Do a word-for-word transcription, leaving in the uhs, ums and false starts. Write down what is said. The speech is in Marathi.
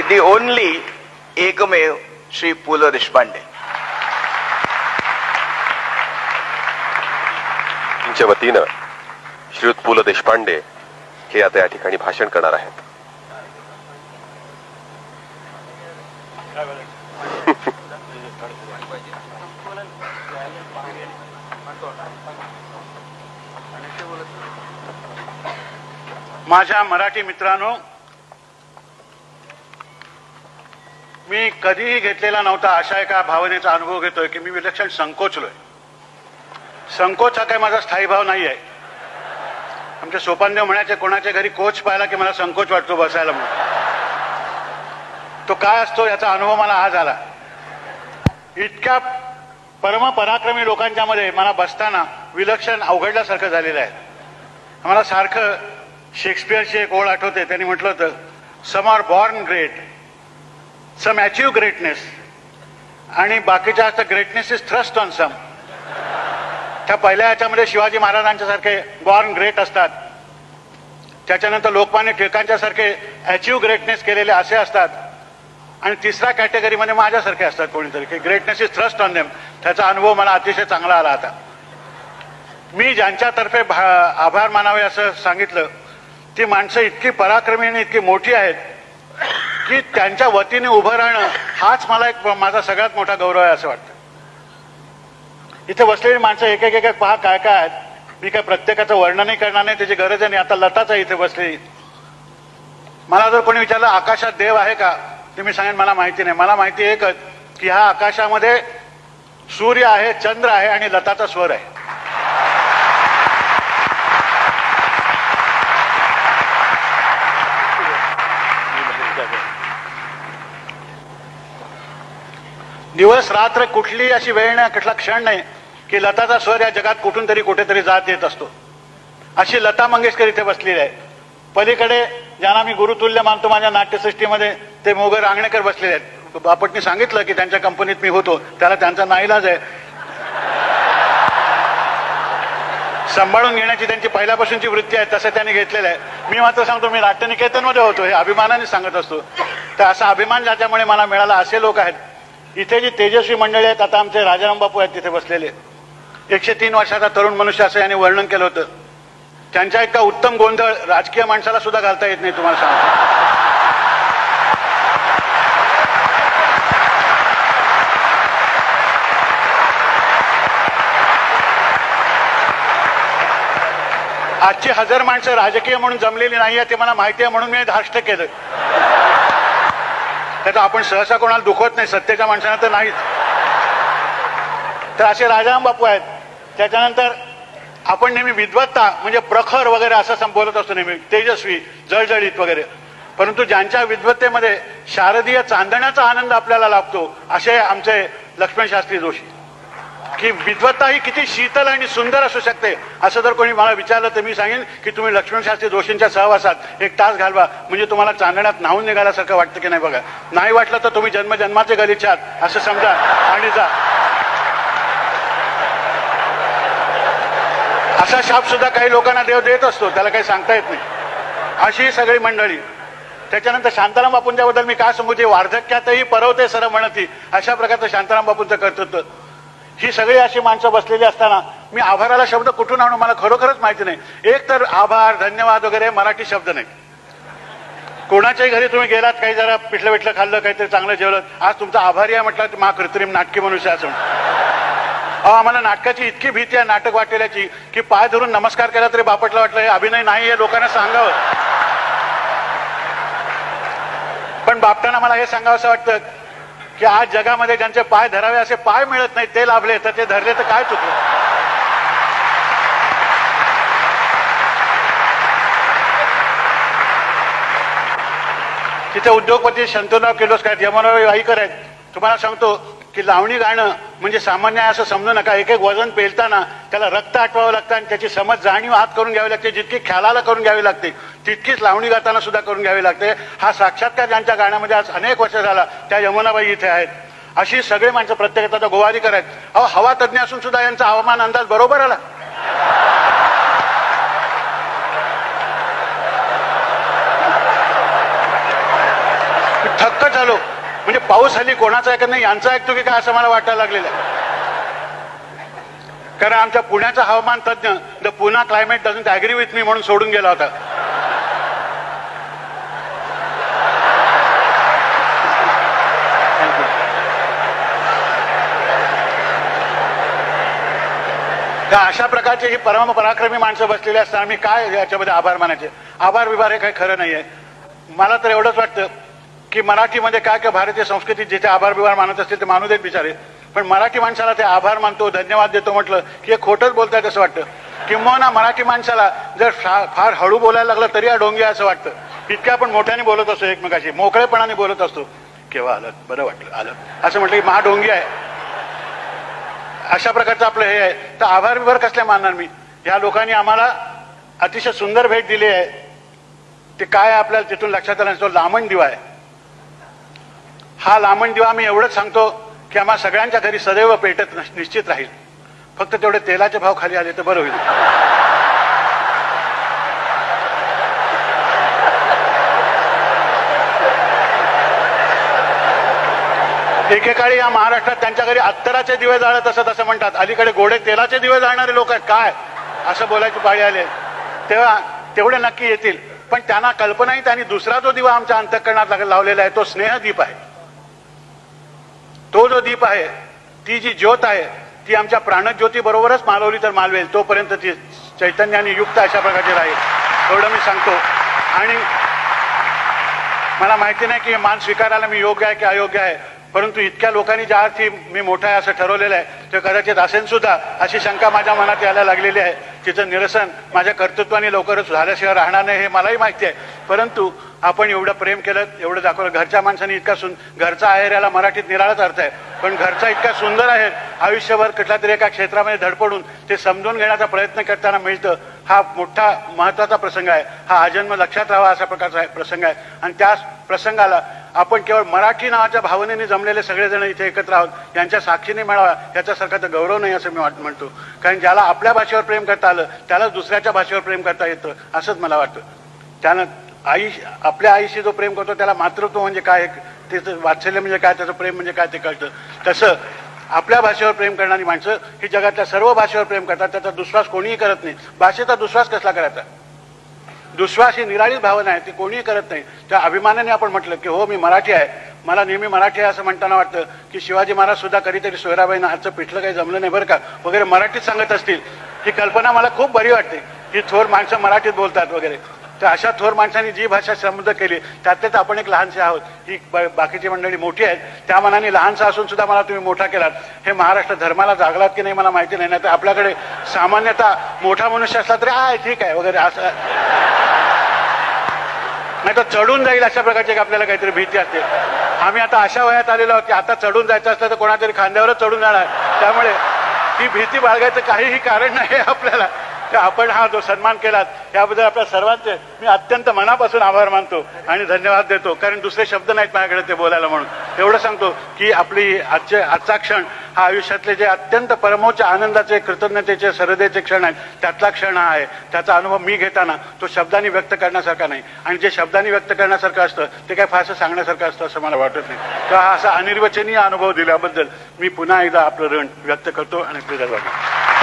दी ओनली एकमेव श्री पु ल देशपांडे. तुमच्या वतीनं श्रीयुत पु ल देशपांडे हे आता या ठिकाणी भाषण करणार आहेत. माझ्या मराठी मित्रांनो, मी कधीही घेतलेला नव्हता अशा एका भावनेचा अनुभव घेतोय की मी विलक्षण संकोचलोय. संकोच हा काही माझा स्थायी भाव नाही आहे. आमचे सोपानदेव म्हणायचे कोणाच्या घरी कोच पाहिला की मला संकोच वाटतो बसायला म्हणून. तो काय असतो याचा अनुभव मला आज आला. इतक्या परमपराक्रमी लोकांच्या मध्ये मला बसताना विलक्षण अवघडल्यासारखं झालेलं आहे. आम्हाला सारखं शेक्सपियरची एक ओळ आठवते. त्यांनी म्हटलं होतं, some are born great, some achieve greatness, आणि बाकीच्या greatness is thrust on some. त्या पहिल्या याच्यामध्ये शिवाजी महाराजांच्या सारखे बॉर्न ग्रेट असतात, त्याच्यानंतर लोकमान्य टिळकांच्या सारखे अचीव ग्रेटनेस केलेले असे असतात, आणि तिसऱ्या कॅटेगरीमध्ये माझ्यासारखे असतात कोणीतरी की greatness is thrust on them. त्याचा अनुभव मला अतिशय चांगला आला. आता मी ज्यांच्यातर्फे आभार मानावे असं सांगितलं ती माणसं इतकी पराक्रमी आणि इतकी मोठी आहेत की त्यांच्या वतीने उभं राहणं हाच मला एक माझा सगळ्यात मोठा गौरव आहे असं वाटतं. इथे बसलेली माणसं एक एक एक पहा काय काय आहेत. मी काय प्रत्येकाचं वर्णनही करणार नाही, त्याची गरज नाही. आता लताच आहे इथे बसलेली. मला जर कोणी विचारलं आकाशात देव आहे का, ते मी सांगेन मला माहिती नाही. मला माहिती एकच की ह्या आकाशामध्ये सूर्य आहे, चंद्र आहे आणि लताचा स्वर आहे. दिवस रात्र कुठली अशी वेळ नाही, कुठला क्षण नाही की लताचा स्वर या जगात कुठून तरी कुठेतरी जात येत असतो. अशी लता मंगेशकर इथे बसलेली आहे. पलीकडे ज्यांना मी गुरुतुल्य मानतो माझ्या नाट्यसृष्टीमध्ये ते मोगर रांगणेकर बसलेले आहेत. बापटनी सांगितलं की त्यांच्या कंपनीत मी होतो, त्याला त्यांचा नाईलाज आहे. सांभाळून घेण्याची त्यांची पहिल्यापासूनची वृत्ती आहे, तसं त्यांनी घेतलेलं आहे. मी मात्र सांगतो मी नाट्यनिकेतनमध्ये होतो, हे अभिमानाने सांगत असतो. तर असा अभिमान ज्याच्यामुळे मला मिळाला असे लोक आहेत. इथे जी तेजस्वी मंडळी आहेत, आता आमचे राजाराम बापू आहेत तिथे बसलेले, एकशे तीन वर्षाचा तरुण मनुष्य असं यांनी वर्णन केलं होतं. त्यांच्या इतका उत्तम गोंधळ राजकीय माणसाला सुद्धा घालता येत नाही तुम्हाला सांगतो. आजची हजार माणसं राजकीय म्हणून जमलेली नाही आहे ते मला माहिती आहे, म्हणून मी धाष्ट केलं. त्याचा आपण सहसा कोणाला दुखवत नाही, सत्तेच्या माणसांना तर नाहीच. तर असे राजाराम बापू आहेत. त्याच्यानंतर आपण नेहमी विद्वत्ता म्हणजे प्रखर वगैरे असं बोलत असतो, नेहमी तेजस्वी जळजळीत वगैरे. परंतु ज्यांच्या विद्वत्तेमध्ये शारदीय चांदण्याचा आनंद आपल्याला लाभतो असे आमचे लक्ष्मण शास्त्री जोशी. की विद्वत्ता ही किती शीतल आणि सुंदर असू शकते असं जर कोणी मला विचारलं तर मी सांगेन की तुम्ही लक्ष्मण शास्त्री जोशींच्या सहवासात एक तास घालवा, म्हणजे तुम्हाला चांदण्यात न्हावून निघाल्यासारखं वाटतं की नाही बघा. नाही वाटलं तर तुम्ही जन्मजन्माचे गलिच्छ आहात असं समजा आणि जा. असा शाप सुद्धा काही लोकांना देव देत असतो, त्याला काही सांगता येत नाही. अशी सगळी मंडळी. त्याच्यानंतर शांताराम बापूंच्याबद्दल मी काय सांगू, जे वार्धक्यातही परवते सर म्हणती अशा प्रकारचं शांताराम बापूंचं कर्तृत्व. ही सगळी अशी माणसं बसलेली असताना मी आभाराला शब्द कुठून आणू मला खरोखरच माहिती नाही. एक तर आभार धन्यवाद वगैरे मराठी शब्द नाही. कोणाच्याही घरी तुम्ही गेलात, काही जरा पिठलं पिठलं खाल्लं, काहीतरी चांगलं जेवलं, आज तुमचा आभारी आहे म्हटलं तर मा कृत्रिम नाटकी मनुष्य असं. अहो आम्हाला नाटकाची इतकी भीती आहे नाटक वाटलेल्याची की पाय धरून नमस्कार केला तरी बापटला वाटलं हे अभिनय नाही हे लोकांना सांगावं. पण बापटांना मला हे सांगावं असं वाटतं की आज जगामध्ये ज्यांचे पाय धरावे असे पाय मिळत नाही ते लाभले, तर ते धरले तर काय चुकलं. तिथे उद्योगपती शंतनुराव किर्लोस्कर, यमनराव वाईकर आहेत. तुम्हाला सांगतो की लावणी गाणं म्हणजे सामान्य आहे असं समजू नका. एक एक वजन पेलताना त्याला रक्त आटवावं लागतं आणि त्याची समज जाणीव हात करून घ्यावी लागते. जितकी ख्यालाला करून घ्यावी लागते तितकीच लावणी गाताना सुद्धा करून घ्यावी लागते. हा साक्षात्कार ज्यांच्या गाण्यामध्ये आज अनेक वर्ष झाला त्या यमुनाबाई इथे आहेत. अशी सगळे माणसं प्रत्येकाचा गोवारीकर आहेत. अहो हवा तज्ञ असून सुद्धा यांचा हवामान अंदाज बरोबर आला. थक्क झालो. म्हणजे पाऊस हल्ली कोणाचा ऐकत नाही, यांचा ऐकतो की काय असं मला वाटायला लागलेलं आहे. कारण आमच्या पुण्याचा हवामान तज्ञ the Poona climate doesn't agree with me म्हणून सोडून गेला होता. तर अशा प्रकारची ही परम पराक्रमी माणसं बसलेली असताना मी काय याच्यामध्ये आभार मानायचे. आभार विभार हे काही खरं नाहीये. मला तर एवढंच वाटतं की मराठीमध्ये काय काय भारतीय संस्कृतीत जिथे आभार विभार मानत असतील ते मानू देत बिचारे, पण मराठी माणसाला ते आभार मानतो धन्यवाद देतो म्हटलं की हे खोटंच बोलतायत असं वाटतं. किंवा मराठी माणसाला जर फार हळू बोलायला लागलं तरी हा ढोंगी असं वाटतं. इतक्या आपण मोठ्याने बोलत असतो, एकमेकाशी मोकळेपणाने बोलत असतो. केव्हा आलं बरं वाटलं आलं असं म्हटलं की महा ढोंगी आहे. अशा प्रकारचं आपलं हे आहे. तर आभार विभार कसले मानणार मी. या लोकांनी आम्हाला अतिशय सुंदर भेट दिली आहे. ते काय आपल्याला तिथून लक्षात आलं तो लामण दिवा आहे. हा लामण दिवा मी एवढंच सांगतो की आम्हा सगळ्यांच्या घरी सदैव पेटत निश्चित राहील. फक्त तेवढे तेलाचे भाव खाली आले तर बरं होईल. एकेकाळी या महाराष्ट्रात त्यांच्या घरी अत्तराचे दिवे जाळत असत असं म्हणतात. अलीकडे गोडे तेलाचे दिवे जाळणारे लोक आहेत काय असं बोलायची पाळी आले. तेव्हा तेवढे नक्की येतील. पण त्यांना कल्पनाही त्यांनी दुसरा जो दिवा आमच्या अंतःकरणात लावलेला आहे तो स्नेहदीप आहे. तो जो दीप आहे, ती जी ज्योत आहे ती आमच्या प्राणज्योती बरोबरच मालवली तर मालवेल. तोपर्यंत ती चैतन्याने युक्त अशा प्रकारची राहील एवढं मी सांगतो. आणि मला माहिती नाही की मान स्वीकारायला मी योग्य आहे की अयोग्य आहे, परंतु इतक्या लोकांनी ज्या अर्थी मी मोठा आहे असं ठरवलेलं आहे ते कदाचित असेल सुद्धा अशी शंका माझ्या मनात यायला लागलेली आहे. तिचं निरसन माझ्या कर्तृत्वाने लवकरच झाल्याशिवाय राहणार नाही हे मलाही माहिती आहे. परंतु आपण एवढं प्रेम केलं, एवढं दाखवलं. घरच्या माणसाने इतका सुंद घरचा आहेर याला मराठीत निराळाच अर्थ आहे. पण घरचा इतका सुंदर आहे, आयुष्यभर कुठल्या तरी एका क्षेत्रामध्ये धडपडून ते समजून घेण्याचा प्रयत्न करताना मिळतं. हा मोठा महत्वाचा प्रसंग आहे. हा आजन्म लक्षात राहावा असा प्रकारचा प्रसंग आहे. आणि त्या प्रसंगाला आपण केवळ मराठी नावाच्या भावनेने जमलेले सगळेजण इथे एकत्र आहोत यांच्या साक्षीने मिळावा याच्यासारखा तर गौरव नाही असं मी म्हणतो. कारण ज्याला आपल्या भाषेवर प्रेम करता आलं त्यालाच दुसऱ्याच्या भाषेवर प्रेम करता येतं असंच मला वाटतं. त्यानं आई आपल्या आईशी जो प्रेम करतो त्याला मातृत्व म्हणजे काय, त्याचं वात्सल्य म्हणजे काय, त्याचं प्रेम म्हणजे काय ते कळतं. तसं आपल्या भाषेवर प्रेम करणारी माणसं ही जगातल्या सर्व भाषेवर प्रेम करतात. त्याचा दुश्वास कोणीही करत नाही. भाषेचा दुश्वास कसला करायचा. दुश्वास ही निराळीच भावना आहे, ती कोणीही करत नाही. त्या अभिमानाने आपण म्हटलं की हो मी मराठी आहे, मला नेहमी मराठी आहे असं म्हणताना वाटतं की शिवाजी महाराज सुद्धा कधीतरी सोयराबाईंना आजचं पिठलं काही जमलं नाही बरं का वगैरे मराठीत सांगत असतील. ही कल्पना मला खूप बरी वाटते की थोर माणसं मराठीत बोलतात वगैरे. तर अशा थोर माणसांनी जी भाषा समृद्ध केली त्यातलेच आपण एक लहानसे आहोत. ही बाकीची मंडळी मोठी आहेत, त्या मनाने लहानसा असून सुद्धा मला तुम्ही मोठा केलात. हे महाराष्ट्र धर्माला जागलात की नाही मला माहिती नाही. तर आपल्याकडे सामान्यतः मोठा मनुष्य असला तरी आ ठीक आहे वगैरे असं नाही तर चढून जाईल अशा प्रकारची एक आपल्याला काहीतरी भीती असते. आम्ही आता अशा वयात आलेलो आहोत की आता चढून जायचं असलं तर कोणातरी खांद्यावरच चढून जाणार. त्यामुळे ती भीती बाळगायचं काहीही कारण नाही आपल्याला. तर आपण हा जो सन्मान केलात याबद्दल आपल्या सर्वांचे मी अत्यंत मनापासून आभार मानतो आणि धन्यवाद देतो. कारण दुसरे शब्द नाहीत माझ्याकडे ते बोलायला. म्हणून एवढं सांगतो की आपली आजचे आजचा क्षण हा आयुष्यातले जे अत्यंत परमोच्च आनंदाचे कृतज्ञतेचे सरदेचे क्षण आहेत त्यातला क्षण हा आहे. त्याचा अनुभव मी घेताना तो शब्दांनी व्यक्त करण्यासारखा नाही. आणि जे शब्दांनी व्यक्त करण्यासारखं असतं ते काय फारसं सांगण्यासारखं असतं असं मला वाटत नाही. तर हा असा अनिर्वचनीय अनुभव दिल्याबद्दल मी पुन्हा एकदा आपलं ऋण व्यक्त करतो आणि कृतज्ञ वाटतो.